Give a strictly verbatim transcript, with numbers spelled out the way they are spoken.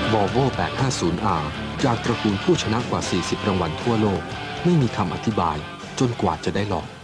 Volvo แปดห้าศูนย์ อาร์ จากตระกูลผู้ชนะกว่า สี่สิบ รางวัลทั่วโลกไม่มีคำอธิบายจนกว่าจะได้ลอง